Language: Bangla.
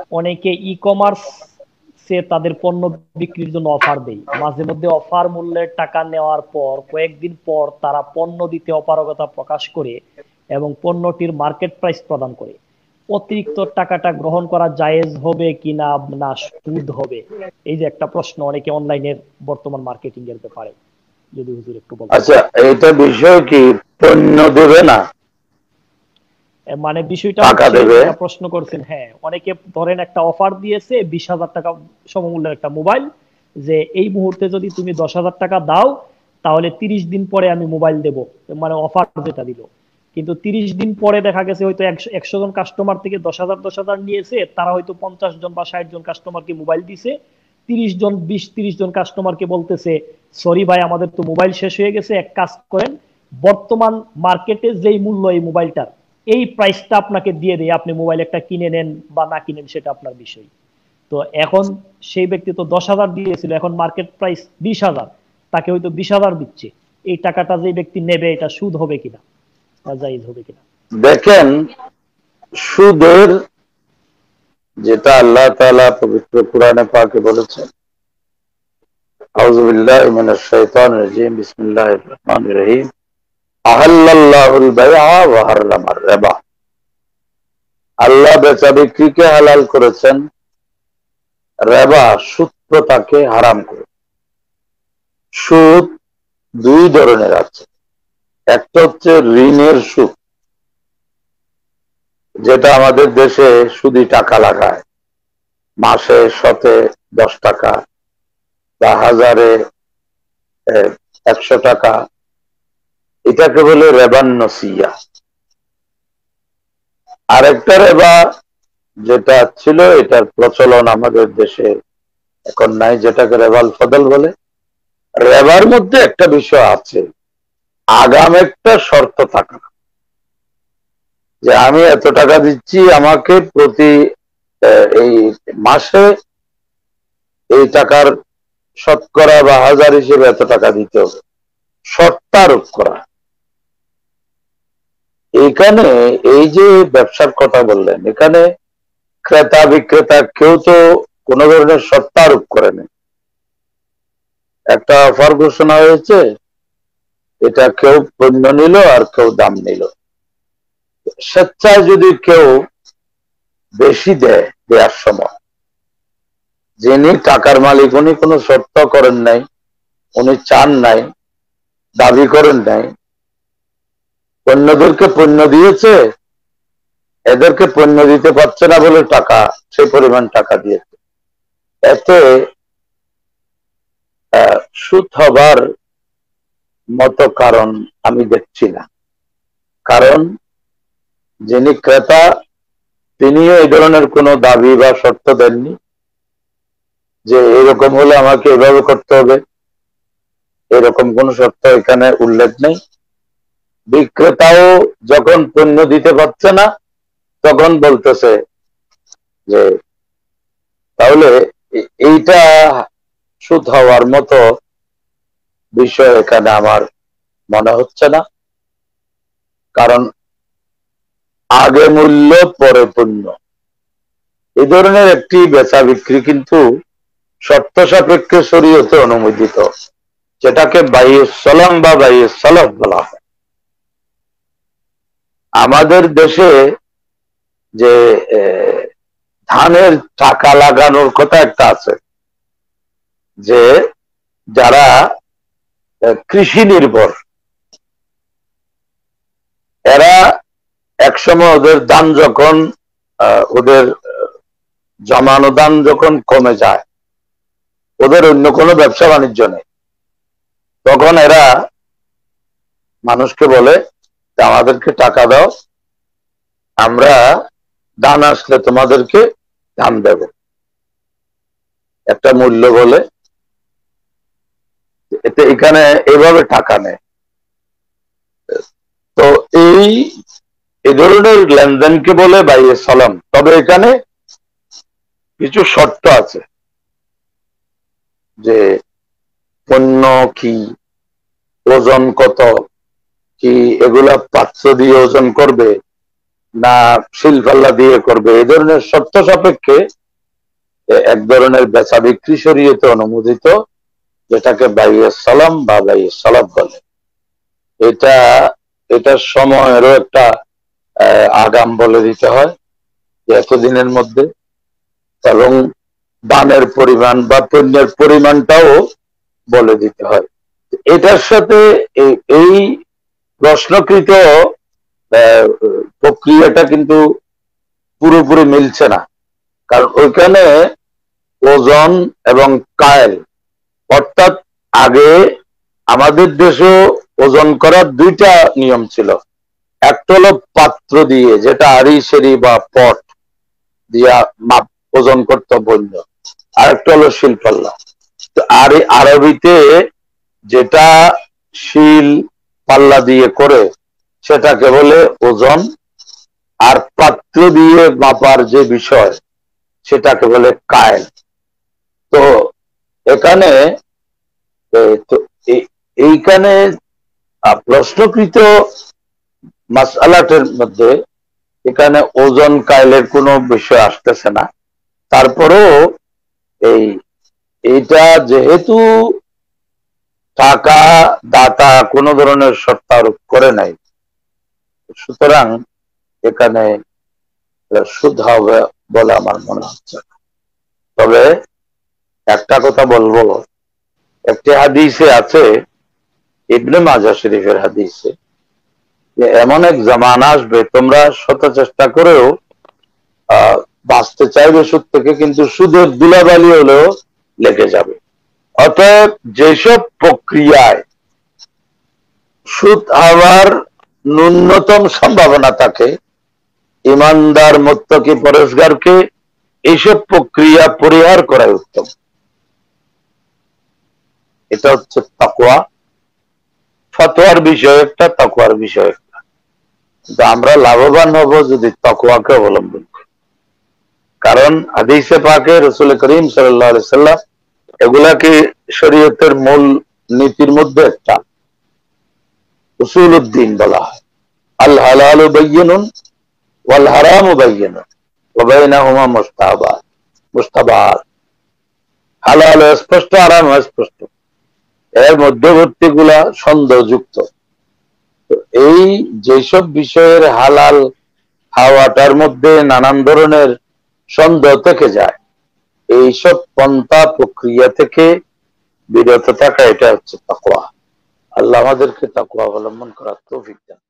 অনেকে ই কমার্স সে তাদের পণ্য বিক্রির জন্য অফার দেয়, মাঝে মধ্যে অফার মূল্যের টাকা নেওয়ার পর কয়েকদিন পর তারা পণ্য দিতে অপারগতা প্রকাশ করে এবং পণ্যটির মার্কেট প্রাইস প্রদান করে। অতিরিক্ত টাকাটা গ্রহণ করা জায়েজ হবে কিনা, না সুদ হবে, এই যে একটা প্রশ্ন অনেকে অনলাইনের বর্তমান মার্কেটিং এর ব্যাপারে যদি হুজুর একটু বলতেন। আচ্ছা, এটা বিষয় কি পণ্য দেবে না মানে বিষয়টা টাকা হচ্ছে দেবে? যেটা প্রশ্ন করছেন, হ্যাঁ, অনেকে ধরেন একটা অফার দিয়েছে 20,000 টাকা সমমূল্যের একটা মোবাইল, যে এই মুহূর্তে যদি তুমি 10,000 টাকা দাও তাহলে 30 দিন পরে আমি মোবাইল দেব, মানে অফার যেটা দিল। কিন্তু 30 দিন পরে দেখা গেছে হয়তো 100 জন কাস্টমার থেকে 10,000 নিয়েছে, তারা হয়তো 50 জন বা 60 জন কাস্টমারকে মোবাইল দিছে। 30 জন 20-30 জন কাস্টমারকে বলতেছে, সরি ভাই আমাদের তো মোবাইল শেষ হয়ে গেছে, এক কাজ করেন, বর্তমান মার্কেটে যেই মূল্য এই মোবাইলটার, এই প্রাইসটা আপনাকে দিয়ে দেয়, আপনি মোবাইল একটা কিনে নেন বা না কিনেন সেটা আপনার বিষয়। তো এখন সেই ব্যক্তি তো 10,000 দিয়েছিল, এখন মার্কেট প্রাইস 20,000, তাকে হয়তো 20,000 দিচ্ছে। এই টাকাটা যে ব্যক্তি নেবে এটা সুদ হবে কিনা বা জায়েজ হবে কিনা? দেখেন, সুদের যেটা আল্লাহ তাআলা পবিত্র কোরআনে পাকে বলেছেন, আউযু বিল্লাহি মিনাশ শাইতানির রাজীম, বিসমিল্লাহির রহমানির রহিম, আহাল্লাল্লাহুল বাইআ ওয়া হাররামার রিবা। আল্লাহ বেচা বিক্রিকে হালাল করেছেন, রিবা সুদ প্রথাকে হারাম করে। সুদ দুই ধরনের আছে। একটা হচ্ছে ঋণের সুদ, যেটা আমাদের দেশে সুদি টাকা লাগায়, মাসে শতে 10 টাকা বা হাজারে 100 টাকা, এটাকে বলে রেবান নসিয়া। আরেকটা রেবা যেটা ছিল, এটার প্রচলন আমাদের দেশে এখন নাই, যেটাকে রেবাল ফদল বলে। রেবার মধ্যে একটা বিষয় আছে, আগাম একটা শর্ত থাকা, যে আমি এত টাকা দিচ্ছি, আমাকে প্রতি এই মাসে এই টাকার শতকরা বা হাজার হিসেবে এত টাকা দিতে হবে, শর্তারোপ করা। এখানে এই যে ব্যবসার কথা বললেন, এখানে ক্রেতা বিক্রেতা কেউ তো কোনো ধরনের শর্তারোপ করে না। একটা অফার ঘোষণা হয়েছে, এটা কেউ পণ্য নিল আর কেউ দাম নিল। স্বেচ্ছায় যদি কেউ বেশি দেয়, দেওয়ার সময় যিনি টাকার মালিক, উনি কোনো শর্ত করেন নাই, উনি চান নাই, দাবি করেন নাই, পণ্যদেরকে পণ্য দিয়েছে, এদেরকে পণ্য দিতে পারছে না বলে টাকা, সেই পরিমাণ টাকা দিয়েছে, এতে সুদ হবার মতো কারণ আমি দেখছি না। কারণ যিনি ক্রেতা, তিনিও এই ধরনের কোনো দাবি বা শর্ত দেননি যে এরকম হলে আমাকে এভাবে করতে হবে, এরকম কোন শর্ত এখানে উল্লেখ নেই। বিক্রেতাও যখন পণ্য দিতে পারছে না, তখন বলতেছে যে তাহলে এইটা সুদ হওয়ার মতো বিষয় এখানে আমার মনে হচ্ছে না। কারণ আগে মূল্য পরে পণ্য, এই ধরনের একটি বেচা বিক্রি কিন্তু শর্ত সাপেক্ষে শরীয়তে অনুমোদিত, যেটাকে বাইয়ে সলাম বা বাইয়ে সলফ বলা হয়। আমাদের দেশে যে ধানের টাকা লাগানোর কথা একটা আছে, যে যারা কৃষি নির্ভর, এরা একসময় ওদের দাম যখন ওদের জমানো দাম যখন কমে যায়, ওদের অন্য কোনো ব্যবসা বাণিজ্য নেই, তখন এরা মানুষকে বলে আমাদেরকে টাকা দাও, আমরা ধান আসলে তোমাদেরকে ধান দেব, একটা মূল্য বলে। এতে এখানে এভাবে টাকা নেয়। তো এই ধরনের লেনদেনকে বলে বাইয়ে সালাম। তবে এখানে কিছু শর্ত আছে, যে পণ্য কি, ওজন কত, কি এগুলা পাত্র দিয়ে ওজন করবে না শিলপাল্লা দিয়ে করবে, এই ধরনের শর্ত সাপেক্ষে এক ধরনের বেচা বিক্রি শরীয়তে অনুমোদিত, যেটাকে বাইয়ে সালাম বা বাইয়ে সালাব বলে। এটা এটার সময়েরও একটা আগাম বলে দিতে হয় যে এতদিনের মধ্যে, এবং দানের পরিমাণ বা পণ্যের পরিমাণটাও বলে দিতে হয়। এটার সাথে এই প্রশ্নকৃত প্রক্রিয়াটা কিন্তু পুরোপুরি মিলছে না, কারণ ওইখানে ওজন এবং কায়েল, অর্থাৎ আগে আমাদের দেশে ওজন করার দুইটা নিয়ম ছিল। একটা হলো পাত্র দিয়ে, যেটা আড়ি সেরি বা পট দিয়া মাপ ওজন করতে বলল, আর একটা হলো শিলপাল্লা। তো আর আরবিতে যেটা শিল পাল্লা দিয়ে করে সেটাকে বলে ওজন, আর পাত্র দিয়ে মাপার যে বিষয় সেটাকে বলে কায়েল। তো এখানে তো এইখানে প্রশ্নকৃত মাসআলাটের মধ্যে এখানে ওজন কায়েলের কোনো বিষয় আসতেছে না। তারপরেও এইটা যেহেতু টাকা দাতা কোনো ধরনের শর্ত আরোপ করে নাই, সুতরাং এখানে সুদ হবে বলে আমার মনে হচ্ছে। তবে একটা কথা বলবো, একটি হাদিসে আছে, ইবনে মাজাহ শরীফের হাদিসে, যে এমন এক জামানা আসবে তোমরা শত চেষ্টা করেও বাঁচতে চাইবে সুদ থেকে, কিন্তু সুদের ধুলাবালি হলেও লেগে যাবে। অতএব যেসব প্রক্রিয়ায় সুদ হওয়ার ন্যূনতম সম্ভাবনা থাকে, ইমানদার মুত্তাকি পরেশগারকে এইসব প্রক্রিয়া পরিহার করাই উত্তম। এটা হচ্ছে তাকওয়া। ফতোয়ার বিষয় একটা, তাকওয়ার বিষয় একটা। কিন্তু আমরা লাভবান হব যদি তাকওয়াকে অবলম্বন করি। কারণ হাদিসে পাকে রাসূল করিম সাল্লাল্লাহু আলাইহি সাল্লাম এগুলাকে শরীয়তের মূল নীতির মধ্যে একটা, উসুলুদ্দিন বলা হয়। আল হালালু বায়্যিনুন ওয়াল হারামু বায়্যিনুন ওয়া বাইনাহুমা মুশতাবাহাত। হালাল স্পষ্ট, হারাম স্পষ্ট, এর মধ্যবর্তী গুলা সন্দেহযুক্ত। এই যেসব বিষয়ের হালাল হাওয়াটার মধ্যে নানান ধরনের সন্দেহ থেকে যায়, এইসব পন্থা প্রক্রিয়া থেকে বিরত থাকা, এটা হচ্ছে তাকওয়া। আল্লাহ আমাদেরকে তাকওয়া অবলম্বন করার তৌফিক দান।